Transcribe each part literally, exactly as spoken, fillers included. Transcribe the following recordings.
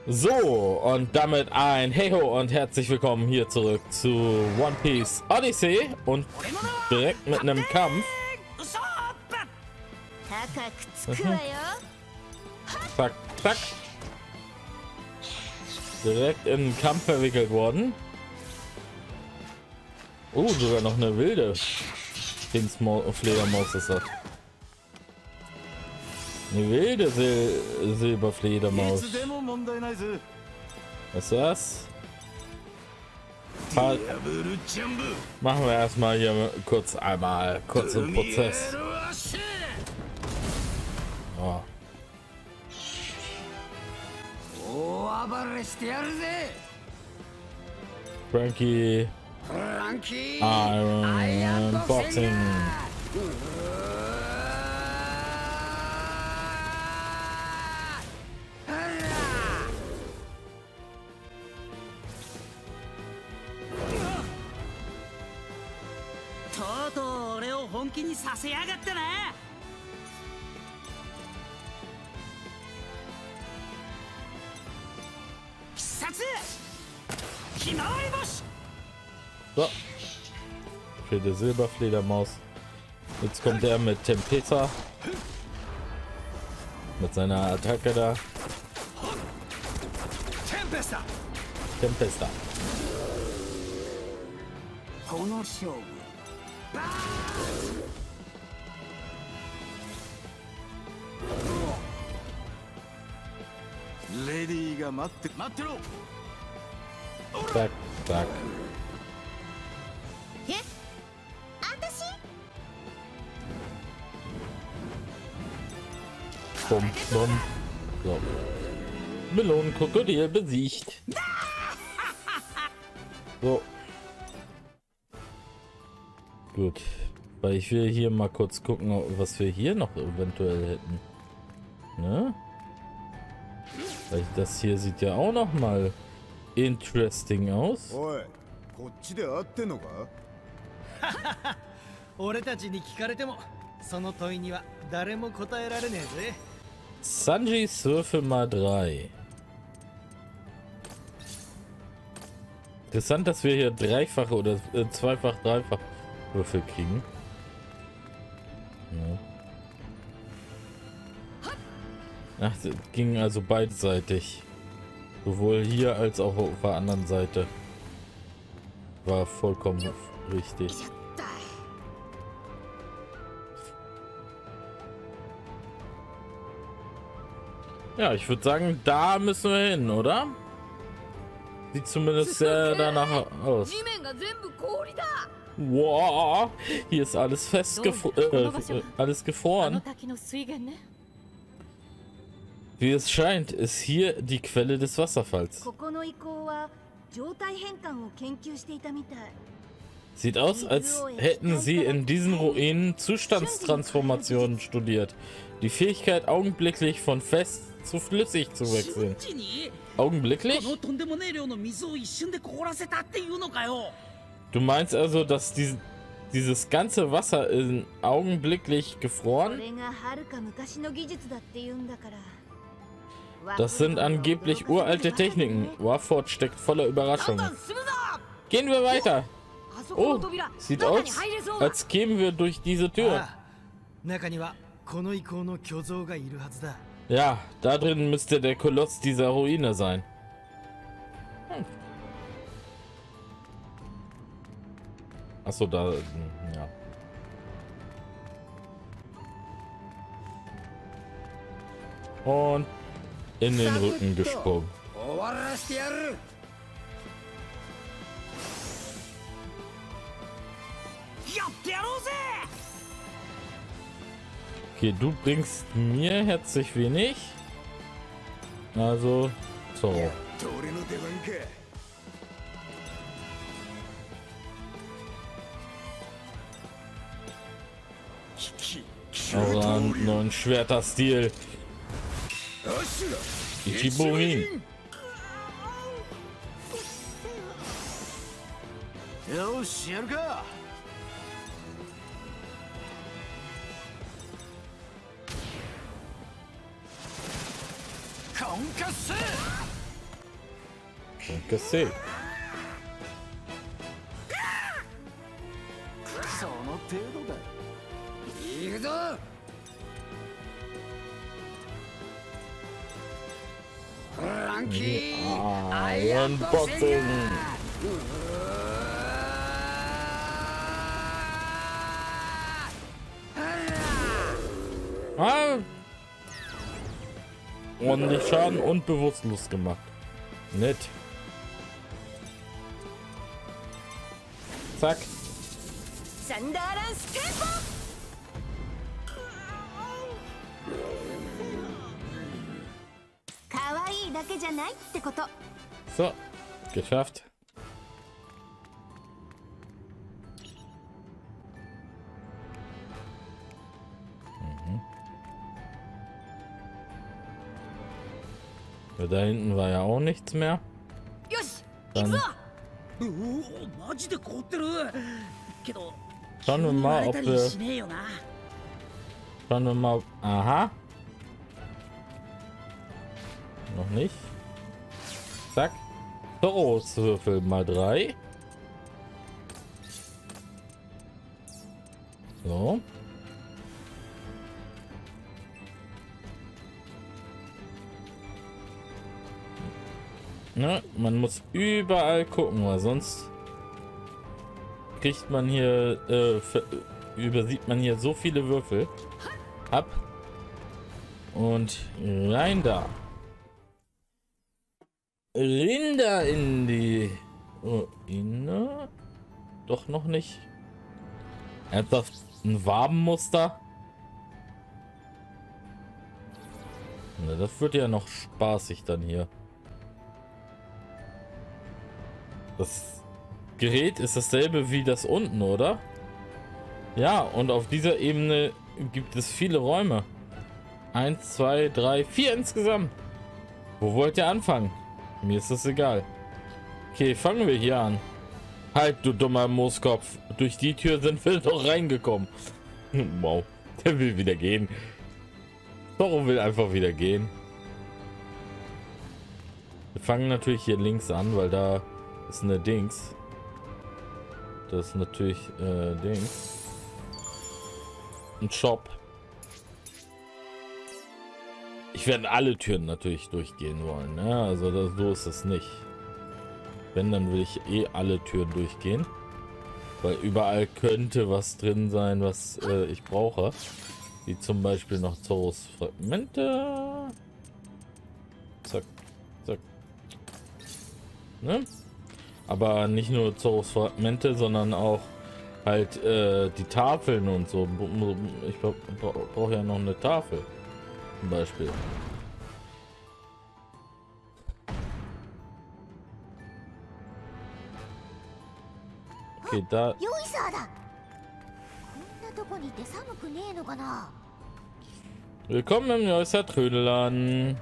So, und damit ein Heyo und herzlich willkommen hier zurück zu One Piece Odyssey und direkt mit einem Kampf. Mhm. Zack, zack. Direkt in den Kampf verwickelt worden. Oh, sogar noch eine wilde Fledermaus ist das. Eine wilde Sil Silberfledermaus. Was ist das? Halt. Machen wir erstmal hier kurz einmal kurzen Prozess. Oh. Frankie Iron Boxing. So. Für die Silberfledermaus. Jetzt kommt er mit Tempesta. Mit seiner Attacke da. Tempesta. Tempesta. Zack, zack. Bum, bum. So. Melonenkrokodil besiegt. So. Gut. Weil ich will hier mal kurz gucken, was wir hier noch eventuell hätten. Ne? Weil das hier sieht ja auch noch mal interesting aus. Sanjis Würfel mal drei. Interessant, dass wir hier dreifache oder äh, zweifach, dreifach Würfel kriegen. Ja. Ach, das ging also beidseitig. Sowohl hier als auch auf der anderen Seite. War vollkommen richtig. Ja, ich würde sagen, da müssen wir hin, oder? Sieht zumindest sehr danach aus. Wow, hier ist alles festgefroren. Äh, alles gefroren. Wie es scheint, ist hier die Quelle des Wasserfalls. Sieht aus, als hätten sie in diesen Ruinen Zustandstransformationen studiert. Die Fähigkeit, augenblicklich von fest zu flüssig zu wechseln. Augenblicklich? Du meinst also, dass die, dieses ganze Wasser in augenblicklich gefroren? Das sind angeblich uralte Techniken. Warford steckt voller Überraschungen. Gehen wir weiter. Oh, sieht aus, als kämen wir durch diese Tür. Ja, da drin müsste der Koloss dieser Ruine sein. Hm. Achso, da, ja. Und in den Rücken gesprungen. Okay, du bringst mir herzlich wenig. Also, so. Aber einen neuen Schwerter-Stil. Ichiburin. Danke sehr. その程度だ。行くぞ。フランキー、アイアンボクシング。 Ah! Ordentlich Schaden und bewusstlos gemacht. Nett. Zack. サンダーランステンポ。可愛いだけじゃないってこと。 So, geschafft. Mhm. Ja, da hinten war ja auch nichts mehr. よし、行 Dann くぞ。 おお、マジで凍ってるけど schauen wir mal, ob 急に割れたり wir しねえよな。 Schauen wir mal. Aha. Noch nicht. Zack. Zoroswürfel mal drei. So. Ne, man muss überall gucken, weil sonst kriegt man hier, äh, übersieht man hier so viele Würfel. Ab. Und rein da. Rinder in die Ruine. Doch noch nicht. Ernsthaft ein Wabenmuster? Na, das wird ja noch spaßig dann hier. Das Gerät ist dasselbe wie das unten, oder? Ja, und auf dieser Ebene gibt es viele Räume. Eins, zwei, drei, vier insgesamt. Wo wollt ihr anfangen? Mir ist das egal. Okay, fangen wir hier an. Halt, du dummer Mooskopf. Durch die Tür sind wir doch reingekommen. Wow, der will wieder gehen. Zorro will einfach wieder gehen. Wir fangen natürlich hier links an, weil da ist eine Dings. Das ist natürlich äh, Dings. Ein Shop. Ich werde alle Türen natürlich durchgehen wollen. Ne? Also das, so ist es nicht. Wenn, dann will ich eh alle Türen durchgehen. Weil überall könnte was drin sein, was äh, ich brauche. Wie zum Beispiel noch Zorros Fragmente. Zack, zack. Ne? Aber nicht nur Zorros Fragmente, sondern auch halt äh, die Tafeln und so. Ich brauche ja noch eine Tafel. Zum Beispiel. Okay, da. よいさだ。こんなとこにいて寒くねえのかな。 Willkommen im Neusser Trödelern.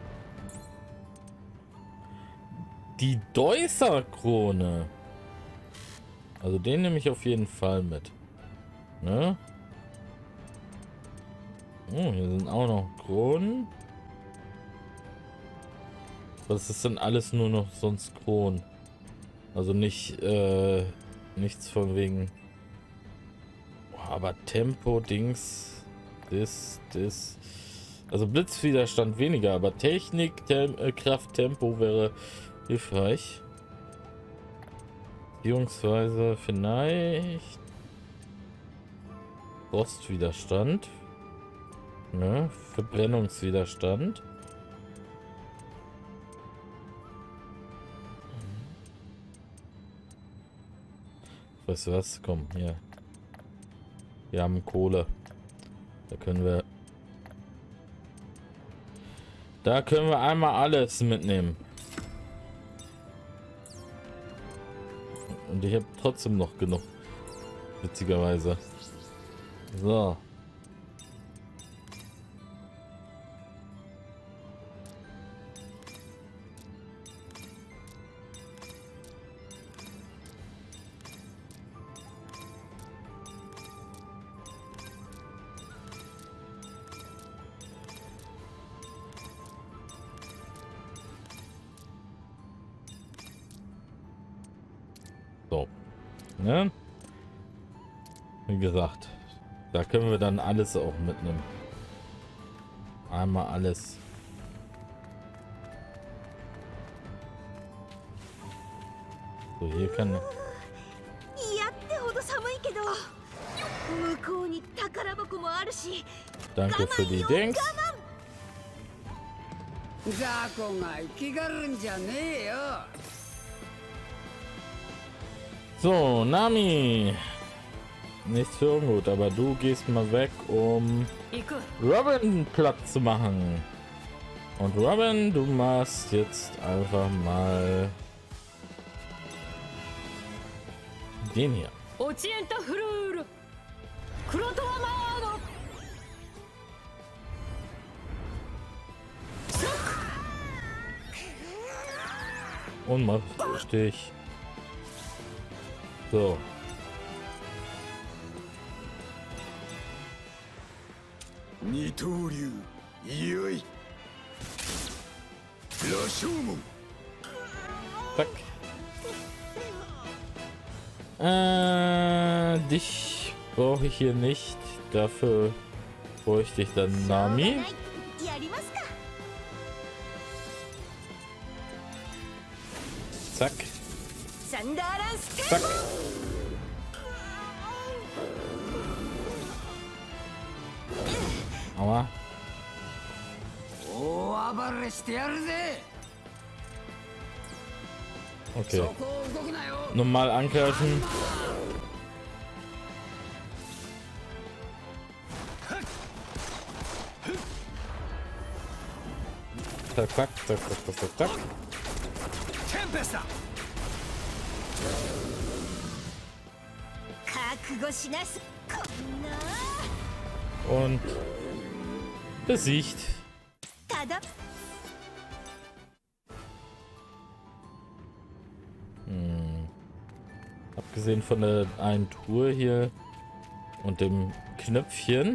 Die Deusser Krone. Also den nehme ich auf jeden Fall mit. Ne? Oh, hier sind auch noch Kronen. Was ist denn alles nur noch sonst Kronen? Also nicht, äh, nichts von wegen. Oh, aber Tempo, Dings, das, das. Also Blitzwiderstand weniger, aber Technik, Tem äh, Kraft, Tempo wäre hilfreich. Beziehungsweise vielleicht Rostwiderstand. Ne? Verbrennungswiderstand. Weißt du was? Komm, hier. Wir haben Kohle. Da können wir... Da können wir einmal alles mitnehmen. Und ich habe trotzdem noch genug. Witzigerweise. So. So. Ne? Wie gesagt, da können wir dann alles auch mitnehmen. Einmal alles. So, hier kann... やってほど寒いけど向こうに宝箱もあるし Danke für die Dings. 雑魚が生きがるんじゃねえよ。 So, Nami. Nicht so gut, aber du gehst mal weg, um Robin platt zu machen. Und Robin, du machst jetzt einfach mal den hier. Und mach Stich. So. Zack. Äh, dich brauche ich hier nicht. Dafür bräuchte ich dann Nami. Zack. Zack. Aua. Okay. Normal angreifen. Zack, zack, zack, zack, zack, zack. Und besiegt. Hm. Abgesehen von der einen Tour hier und dem Knöpfchen.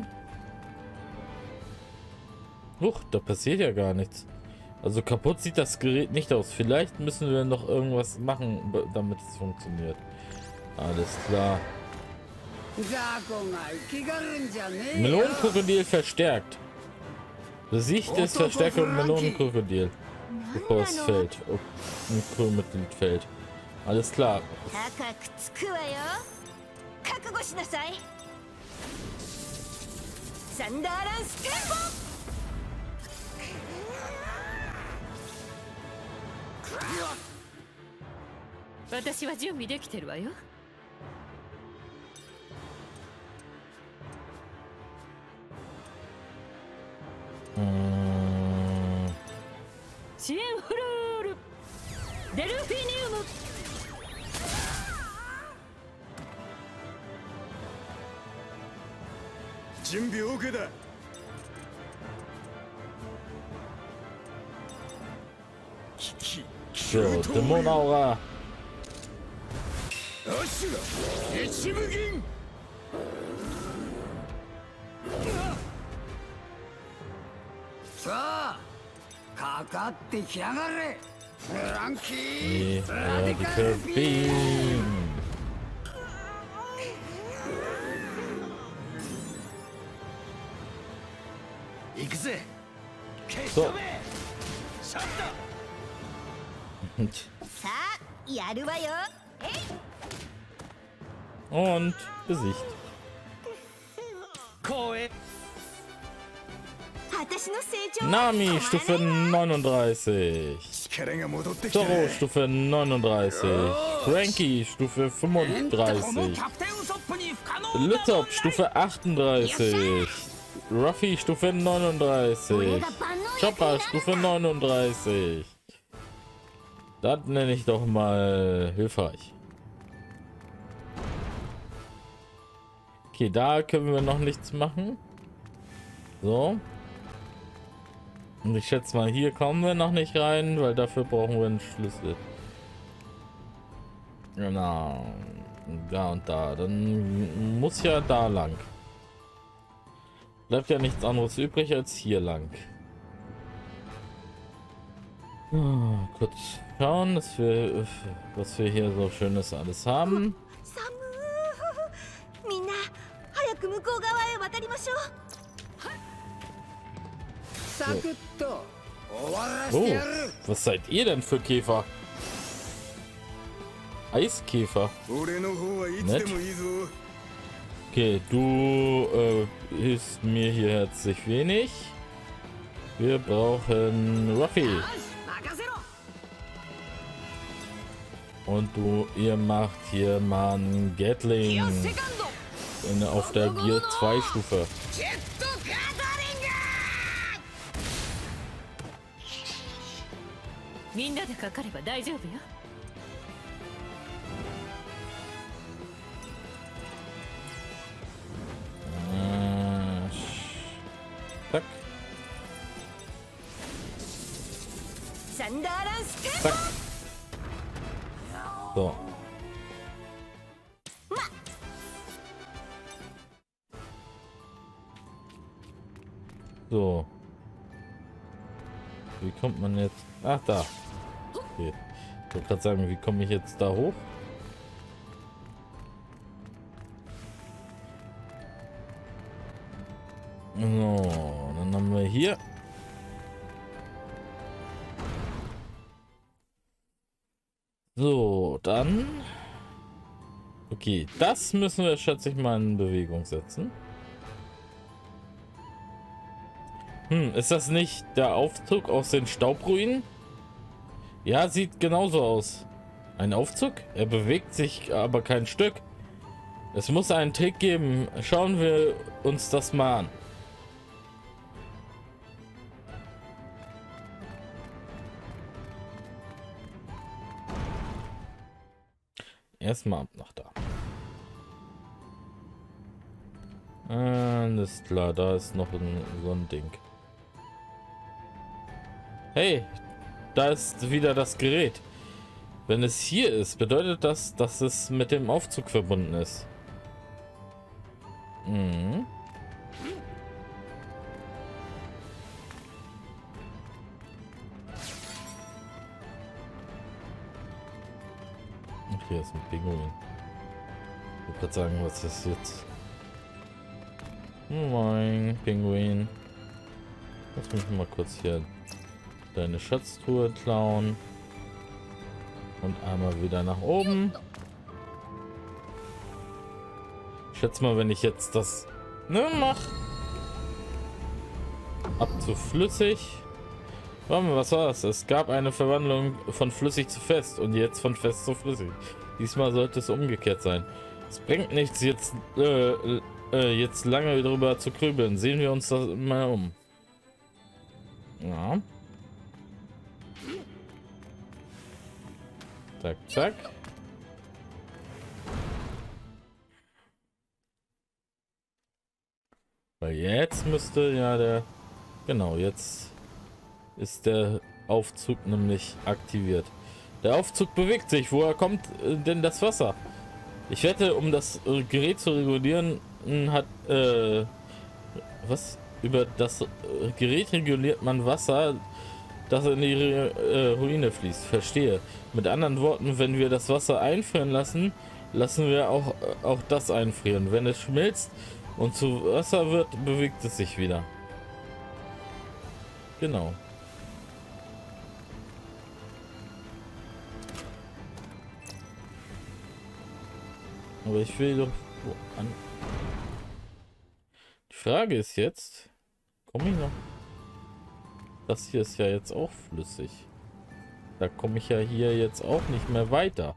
Huch, da passiert ja gar nichts. Also kaputt sieht das Gerät nicht aus. Vielleicht müssen wir noch irgendwas machen, damit es funktioniert. Alles klar. Melonenkrokodil verstärkt. Besiegt es Verstärkung Melonenkrokodil. Bevor es fällt. Oh, ein Krümelmitglied fällt. Alles klar. Hm. So, Dämonaura. Nee, ja, die Kirby. So. Und besiegt. Nami, Stufe neununddreißig. Zoro, Stufe neununddreißig. Frankie, Stufe fünfunddreißig. Lizop, Stufe achtunddreißig. Ruffy, Stufe neununddreißig. Chopper, Stufe neununddreißig. Das nenne ich doch mal hilfreich. Okay, da können wir noch nichts machen. So. Und ich schätze mal, hier kommen wir noch nicht rein, weil dafür brauchen wir einen Schlüssel. Genau. Da und da. Dann muss ja da lang. Bleibt ja nichts anderes übrig als hier lang. Oh, kurz schauen, dass wir, was wir hier so Schönes alles haben. 寒ーみんな早く向こう側へ渡りましょう。 サクッと終わらせ Oh, てやる。 was seid ihr denn für Käfer? Eiskäfer. 俺の方はいつでもいいぞ。 Okay, du äh, hilfst mir hier herzlich wenig. Wir brauchen Ruffy. 任せろ。 Und du, ihr macht hier mal einen Gatling セカンド in, auf der Gear zwei Stufe. ジェットガザリング。みんなでかかれば大丈夫よ。 Äh, Zack, サンダーランスク zack. So. So. Wie kommt man jetzt? Ach, da. Okay. Ich wollte gerade sagen, wie komme ich jetzt da hoch? So, dann haben wir hier. So, dann. Okay, das müssen wir, schätze ich mal, in Bewegung setzen. Hm, ist das nicht der Aufzug aus den Staubruinen? Ja, sieht genauso aus. Ein Aufzug? Er bewegt sich aber kein Stück. Es muss einen Trick geben. Schauen wir uns das mal an. Erstmal ab nach da. Alles klar, da ist noch ein, so ein Ding. Hey, da ist wieder das Gerät. Wenn es hier ist, bedeutet das, dass es mit dem Aufzug verbunden ist. Mhm. Und hier ist ein Pinguin. Ich wollte gerade sagen, was ist jetzt? Moin, Pinguin. Lass mich mal kurz hier deine Schatztruhe klauen. Und einmal wieder nach oben. Ich schätze mal, wenn ich jetzt das ne, mach. Ab zu flüssig. Warte mal, was war das? Es gab eine Verwandlung von flüssig zu fest und jetzt von fest zu flüssig. Diesmal sollte es umgekehrt sein. Es bringt nichts, jetzt, äh, äh, jetzt lange darüber zu grübeln. Sehen wir uns das mal um. Ja. Zack, zack. Weil jetzt müsste ja der... Genau, jetzt ist der Aufzug nämlich aktiviert. Der Aufzug bewegt sich. Woher kommt äh, denn das Wasser? Ich wette, um das äh, Gerät zu regulieren, hat... Äh, was? Über das äh, Gerät reguliert man Wasser, das in die äh, Ruine fließt. Verstehe. Mit anderen Worten, wenn wir das Wasser einfrieren lassen, lassen wir auch, äh, auch das einfrieren. Wenn es schmilzt und zu Wasser wird, bewegt es sich wieder. Genau. Aber ich will doch wo an. Die Frage ist jetzt, komme ich noch? Das hier ist ja jetzt auch flüssig. Da komme ich ja hier jetzt auch nicht mehr weiter.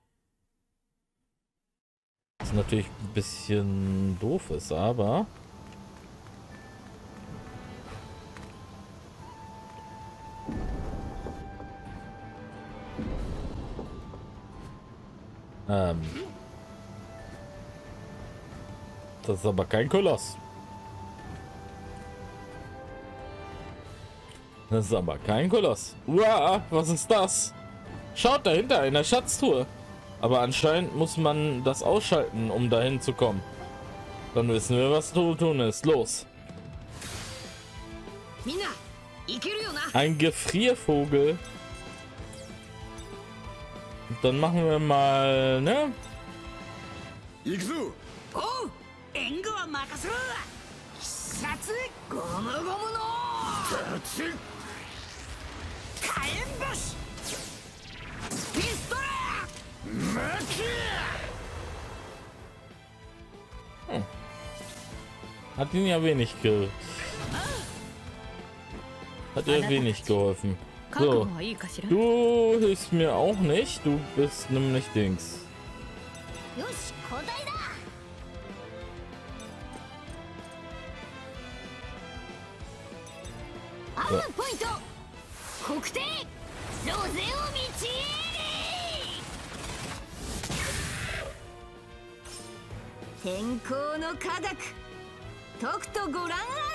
Was natürlich ein bisschen doof ist, aber... Ähm... Das ist aber kein Koloss. Das ist aber kein Koloss. Uah, was ist das? Schaut dahinter, eine Schatztruhe. Aber anscheinend muss man das ausschalten, um dahin zu kommen. Dann wissen wir, was zu tun ist. Los. Ein Gefriervogel. dann machen wir mal, ne? 行くぞ。 おう援護は任せろ。必殺ゴムゴムの立ち。 火炎星ピストル待て。 Hat ihn ja wenig ge... Hat ihr wenig geholfen. 覚 So, 悟はいいかしら。 du hilfst mir auch nicht. Du bist nämlich Dings. よし、交代だ。アームポイント。国定。ロゼを導れ。天候の科学。とくとご覧あれ。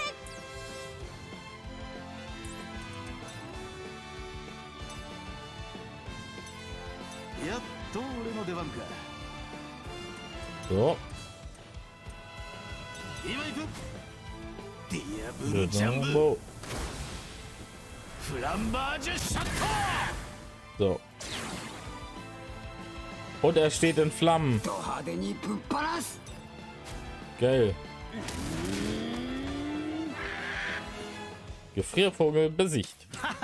やっと俺の出番か。 So. 今行く。ディアブルジャンブ So. フランバージュシャット。 So. Und er steht in Flammen. ド派手にぶっ放す Geil. Gefriervogel besiegt.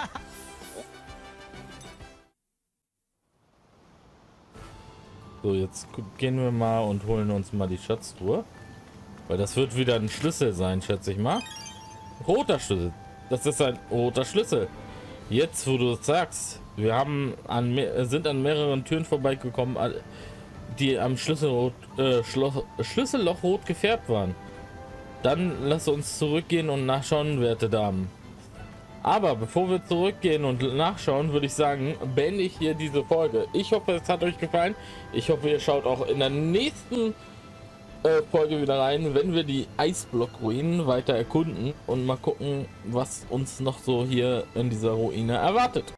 So, jetzt gehen wir mal und holen uns mal die Schatztruhe. Weil das wird wieder ein Schlüssel sein, schätze ich mal. Roter Schlüssel. Das ist ein roter Schlüssel. Jetzt, wo du es sagst, wir haben an mehr, sind an mehreren Türen vorbeigekommen, die am Schlüsselrot, äh, Schloss, Schlüsselloch rot gefärbt waren. Dann lass uns zurückgehen und nachschauen, werte Damen. Aber bevor wir zurückgehen und nachschauen, würde ich sagen, beende ich hier diese Folge. Ich hoffe, es hat euch gefallen. Ich hoffe, ihr schaut auch in der nächsten äh, Folge wieder rein, wenn wir die Eisblock-Ruinen weiter erkunden und mal gucken, was uns noch so hier in dieser Ruine erwartet.